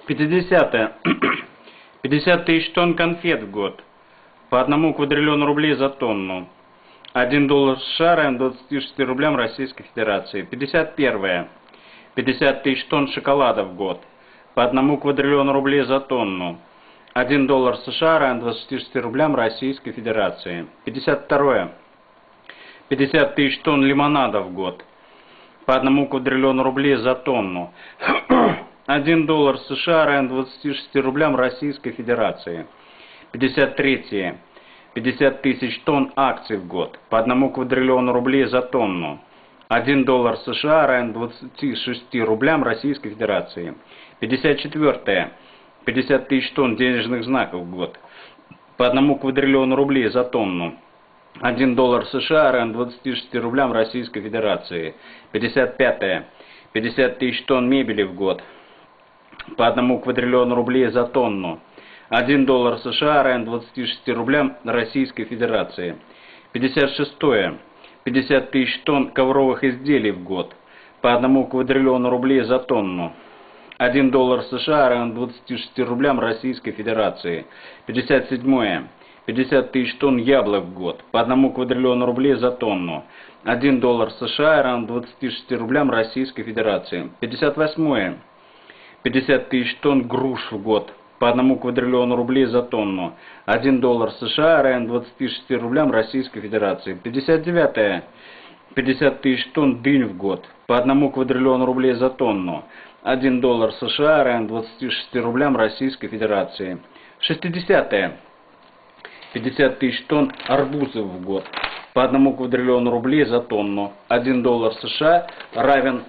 50. 50 тысяч тонн конфет в год. По 1 квадриллиону рублей за тонну. 1 доллар США равен 26 рублям Российской Федерации. 51. 50 тысяч тонн шоколада в год. По 1 квадриллиону рублей за тонну. 1 доллар США равен 26 рублям Российской Федерации. 52. 50 тысяч тонн лимонада в год. По 1 квадриллиону рублей за тонну. 1 доллар США равен 26 рублям Российской Федерации. 53. 50 тысяч тонн акций в год. По 1 квадриллиону рублей за тонну. 1 доллар США равен 26 рублям Российской Федерации. 54. 50 тысяч тонн денежных знаков в год. По 1 квадриллиону рублей за тонну. 1 доллар США равен 26 рублям Российской Федерации. 55. 50 тысяч тонн мебели в год. По 1 квадриллиону рублей за тонну. 1 доллар США равен 26 рублям Российской Федерации. 56. 50 тысяч тонн ковровых изделий в год. По 1 квадриллиону рублей за тонну. 1 доллар США равен 26 рублям Российской Федерации. 57. 50 тысяч тонн яблок в год. По 1 квадриллиону рублей за тонну. 1 доллар США равен 26 рублям Российской Федерации. 58. 50 тысяч тонн груш в год. По 1 квадриллиону рублей за тонну. 1 доллар США равен 26 рублям Российской Федерации. 59. 50 тысяч тонн дынь в год. По 1 квадриллиону рублей за тонну. 1 доллар США равен 26 рублям Российской Федерации. 60. 50 тысяч тонн арбузов в год. По 1 квадриллиону рублей за тонну. 1 доллар США равен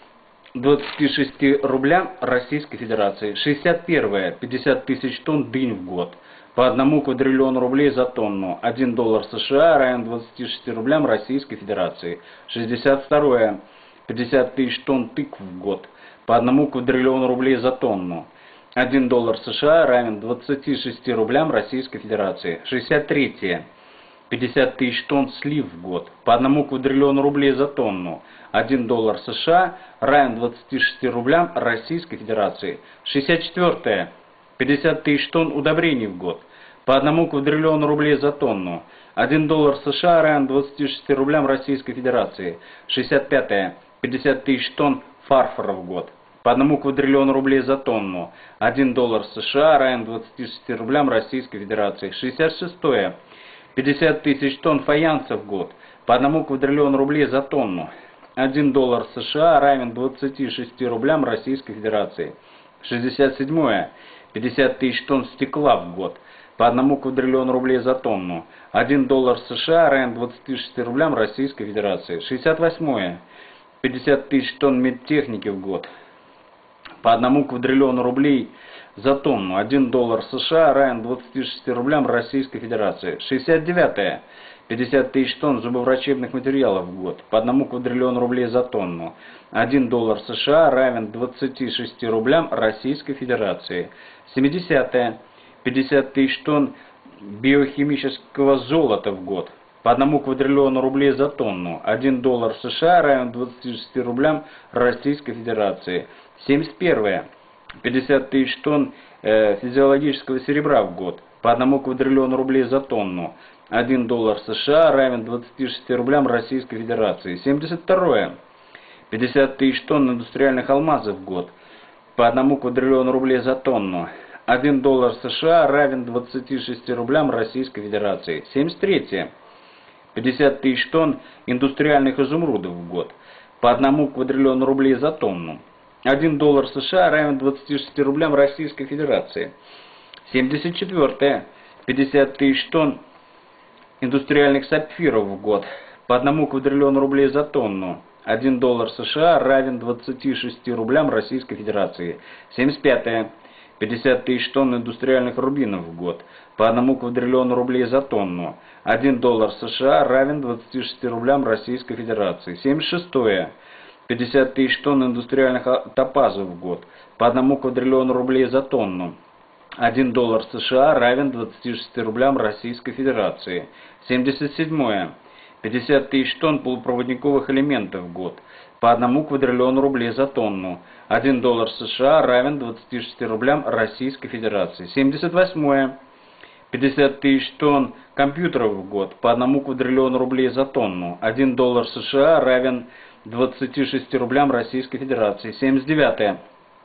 26 рублям Российской Федерации. 61. 50 тысяч тонн дынь в год. По 1 квадриллиону рублей за тонну. 1 доллар США равен 26 рублям Российской Федерации. 62. 50 тысяч тонн тыкв в год. По 1 квадриллиону рублей за тонну. 1 доллар США равен 26 рублям Российской Федерации. 63. 50 тысяч тонн слив в год. По 1 квадриллиону рублей за тонну. 1 доллар США равен 26 рублям Российской Федерации. 64. 50 тысяч тонн удобрений в год. По 1 квадриллиону рублей за тонну. 1 доллар США равен 26 рублям Российской Федерации. 65. 50 тысяч тонн фарфора в год. По 1 квадриллиону рублей за тонну. 1 доллар США равен 26 рублям Российской Федерации. 66. 50 тысяч тонн фаянса в год. По 1 квадриллиону рублей за тонну. 1 доллар США равен 26 рублям Российской Федерации. 67. 50 тысяч тонн стекла в год. По 1 квадриллиону рублей за тонну. 1 доллар США равен 26 рублям Российской Федерации. 68. 50 тысяч тонн медтехники в год. По 1 квадриллиону рублей за тонну. 1 доллар США равен 26 рублям Российской Федерации. 69. 50 тысяч тонн зубоврачебных материалов в год. По 1 квадриллиону рублей за тонну. 1 доллар США равен 26 рублям Российской Федерации. 70. 50 тысяч тонн биохимического золота в год. По 1 квадриллиону рублей за тонну. 1 доллар США равен 26 рублям Российской Федерации. 71. 50 тысяч тонн физиологического серебра в год. По 1 квадриллиону рублей за тонну. 1 доллар США равен 26 рублям Российской Федерации. 72. 50 тысяч тонн индустриальных алмазов в год. По 1 квадриллиону рублей за тонну. 1 доллар США равен 26 рублям Российской Федерации. 73. 50 тысяч тонн индустриальных изумрудов в год. По 1 квадриллиону рублей за тонну. 1 доллар США равен 26 рублям Российской Федерации. 74. 50 тысяч тонн индустриальных сапфиров в год. По 1 квадриллиону рублей за тонну. 1 доллар США равен 26 рублям Российской Федерации. 75. 50 тысяч тонн индустриальных рубинов в год. По 1 квадриллиону рублей за тонну. 1 доллар США равен 26 рублям Российской Федерации. 76. 50 тысяч тонн индустриальных топазов в год. По 1 квадриллиону рублей за тонну. 1 доллар США равен 26 рублям Российской Федерации. 77. 50 тысяч тонн полупроводниковых элементов в год. по 1 квадриллиону рублей за тонну. 1 доллар США равен 26 рублям Российской Федерации. 78. 50 тысяч тонн компьютеров в год по 1 квадриллиону рублей за тонну. 1 доллар США равен 26 рублям Российской Федерации. 79.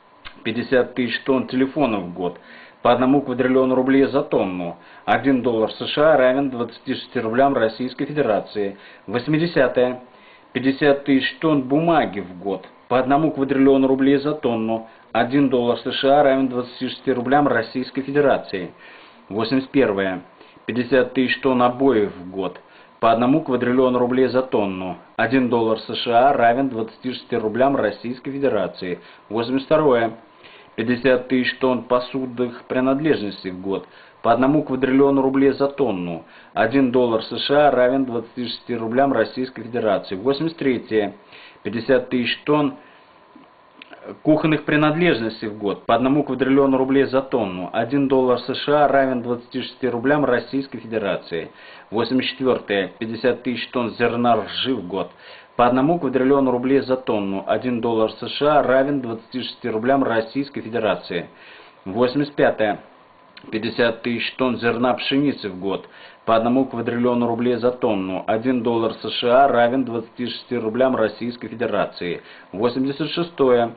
50 тысяч тонн телефонов в год по 1 квадриллиону рублей за тонну. 1 доллар США равен 26 рублям Российской Федерации. 80. 50 тысяч тонн бумаги в год по 1 квадриллиону рублей за тонну. 1 доллар США равен 26 рублям Российской Федерации. 81. 50 тысяч тонн обоев в год по 1 квадриллиону рублей за тонну. 1 доллар США равен 26 рублям Российской Федерации. 82. 50 тысяч тонн посудных принадлежностей в год по 1 квадриллиону рублей за тонну. 1 доллар США равен 26 рублям Российской Федерации. 83. 50 тысяч тонн кухонных принадлежностей в год по 1 квадриллиону рублей за тонну. 1 доллар США равен 26 рублям Российской Федерации. 84. 50 тысяч тонн зерна ржи в год по 1 квадриллиону рублей за тонну. 1 доллар США равен 26 рублям Российской Федерации. 85. 50 тысяч тонн зерна пшеницы в год по 1 квадриллиону рублей за тонну. 1 доллар США равен 26 рублям Российской Федерации. 86.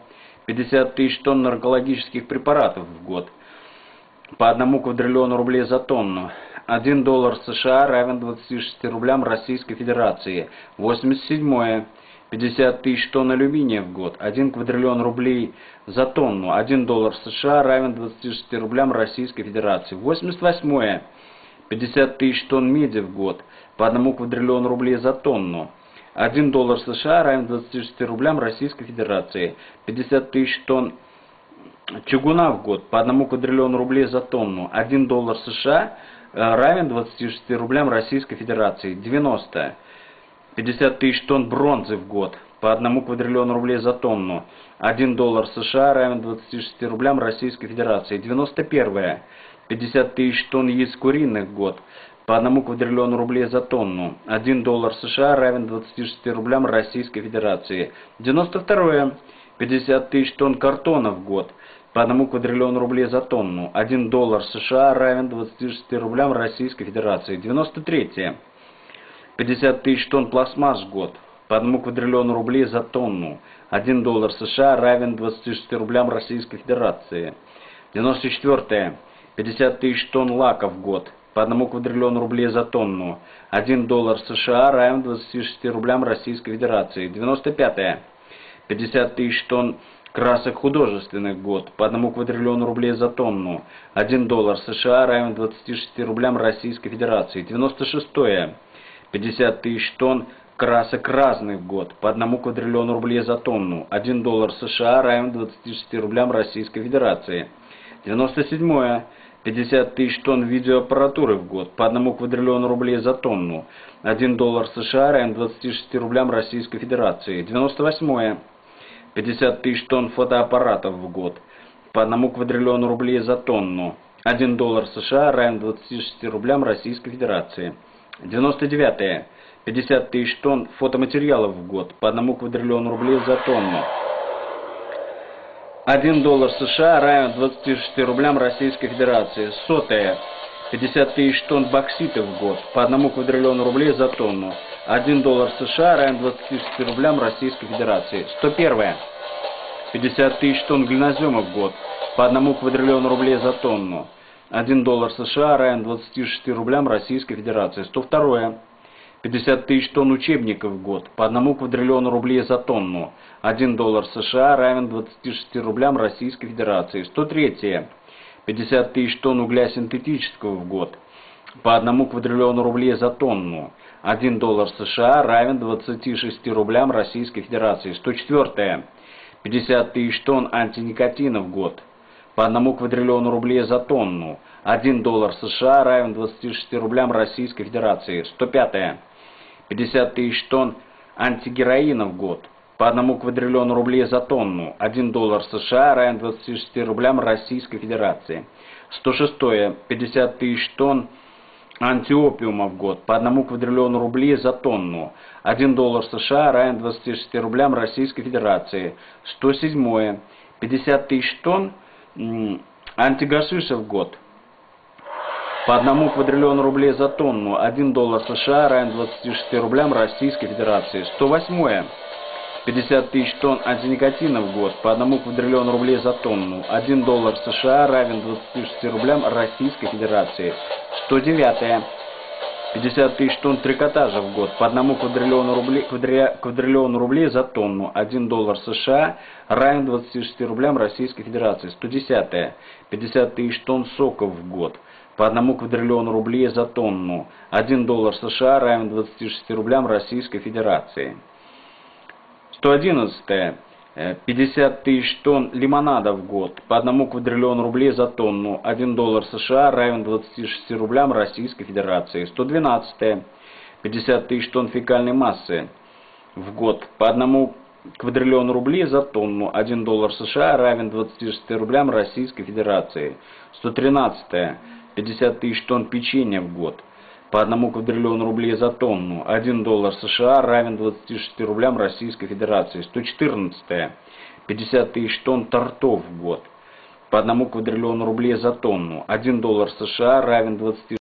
50 тысяч тонн наркологических препаратов в год по 1 квадриллиону рублей за тонну. 1 доллар США равен 26 рублям Российской Федерации. 87. 50 тысяч тонн алюминия в год. 1 квадриллион рублей за тонну. 1 доллар США равен 26 рублям Российской Федерации. 88. 50 тысяч тонн меди в год по 1 квадриллиону рублей за тонну. 1 доллар США равен 26 рублям Российской Федерации. 50 тысяч тонн чугуна в год по 1 квадриллиону рублей за тонну. 1 доллар США равен 26 рублям Российской Федерации. 90. 50 тысяч тонн бронзы в год по 1 квадриллиону рублей за тонну. 1 доллар США равен 26 рублям Российской Федерации. 91. 50 тысяч тонн яиц куриных в год по 1 квадриллиону рублей за тонну. 1 доллар США равен 26 рублям Российской Федерации. 92. 50 тысяч тонн картона в год по 1 квадриллиону рублей за тонну. 1 доллар США равен 26 рублям Российской Федерации. 93. 50 тысяч тонн пластмасс в год по 1 квадриллиону рублей за тонну. 1 доллар США равен 26 рублям Российской Федерации. 94. 50 тысяч тонн лака в год по 1 квадриллиону рублей за тонну. 1 доллар США равен 26 рублям Российской Федерации. 95. 50 тысяч тонн красок художественных в год по 1 квадриллиону рублей за тонну. 1 доллар США равен 26 рублям Российской Федерации. 96. 50 тысяч тонн красок разных в год по 1 квадриллиону рублей за тонну. 1 доллар США равен 26 рублям Российской Федерации. 97. 50 тысяч тонн видеоаппаратуры в год по 1 квадриллиону рублей за тонну. 1 доллар США равен 26 рублям Российской Федерации. 98. 50 тысяч тонн фотоаппаратов в год по 1 квадриллиону рублей за тонну. 1 доллар США равен 26 рублям Российской Федерации. 99. 50 тысяч тонн фотоматериалов в год по 1 квадриллиону рублей за тонну. 1 доллар США равен 26 рублям Российской Федерации. 100. 50 тысяч тонн боксита в год по 1 квадриллиону рублей за тонну. 1 доллар США равен 26 рублям Российской Федерации. 101. 50 тысяч тонн глинозема в год по 1 квадриллиону рублей за тонну. 1 доллар США равен 26 рублям Российской Федерации. 102. 50 тысяч тонн учебников в год по 1 квадриллиону рублей за тонну. 1 доллар США равен 26 рублям Российской Федерации. 103. 50 тысяч тонн угля синтетического в год по 1 квадриллиону рублей за тонну. 1 доллар США равен 26 рублям Российской Федерации. 104. 50 тысяч тонн антиникотина в год по 1 квадриллиону рублей за тонну. 1 доллар США равен 26 рублям Российской Федерации. 105. 50 тысяч тонн антигероина в год по 1 квадриллиону рублей за тонну. 1 доллар США равен 26 рублям Российской Федерации. 106. 50 тысяч тонн антиопиума в год по 1 квадриллиону рублей за тонну. 1 доллар США равен 26 рублям Российской Федерации. 107. 50 тысяч тонн антигашиша в год по 1 квадриллиону рублей за тонну. 1 доллар США равен 26 рублям Российской Федерации. 108. 50 тысяч тонн антиникотина в год по 1 квадриллиону рублей за тонну. 1 доллар США равен 26 рублям Российской Федерации. 109. 50 тысяч тонн трикотажа в год по 1 квадриллиону рублей за тонну. 1 доллар США равен 26 рублям Российской Федерации. 110. 50 тысяч тонн соков в год по 1 квадриллиону рублей за тонну. 1 доллар США равен 26 рублям Российской Федерации. 111. 50 тысяч тонн лимонада в год по 1 квадриллиону рублей за тонну. 1 доллар США равен 26 рублям Российской Федерации. 112. 50 тысяч тонн фекальной массы в год по 1 квадриллиону рублей за тонну. 1 доллар США равен 26 рублям Российской Федерации. 113. 50 тысяч тонн печенья в год по 1 квадриллиону рублей за тонну. 1 доллар США равен 26 рублям Российской Федерации. 114. 50 тысяч тонн тортов в год по 1 квадриллиону рублей за тонну. 1 доллар США равен 26